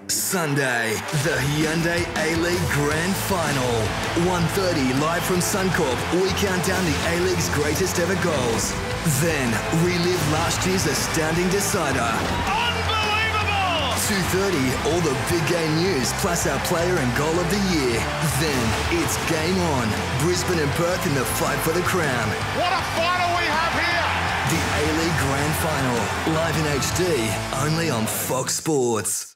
Sunday, the Hyundai A-League Grand Final. 1:30 live from Suncorp, we count down the A-League's greatest ever goals. Then, relive last year's astounding decider. Unbelievable! 2:30, all the big game news, plus our player and goal of the year. Then, it's game on. Brisbane and Perth in the fight for the crown. What a final we have here! The A-League Grand Final, live in HD, only on Fox Sports.